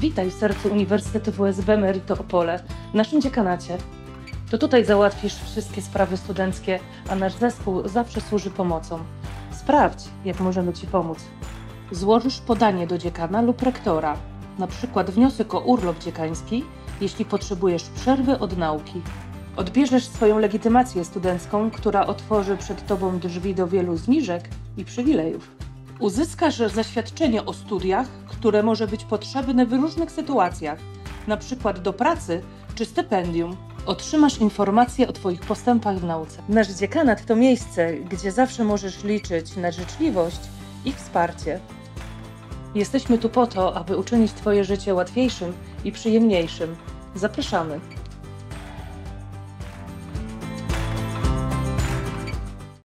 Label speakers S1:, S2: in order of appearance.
S1: Witaj w sercu Uniwersytetu WSB Merito Opole, w naszym dziekanacie. To tutaj załatwisz wszystkie sprawy studenckie, a nasz zespół zawsze służy pomocą. Sprawdź, jak możemy Ci pomóc. Złożysz podanie do dziekana lub rektora, na przykład wniosek o urlop dziekański, jeśli potrzebujesz przerwy od nauki. Odbierzesz swoją legitymację studencką, która otworzy przed Tobą drzwi do wielu zniżek i przywilejów. Uzyskasz zaświadczenie o studiach, które może być potrzebne w różnych sytuacjach, na przykład do pracy czy stypendium. Otrzymasz informacje o Twoich postępach w nauce. Nasz dziekanat to miejsce, gdzie zawsze możesz liczyć na życzliwość i wsparcie. Jesteśmy tu po to, aby uczynić Twoje życie łatwiejszym i przyjemniejszym. Zapraszamy!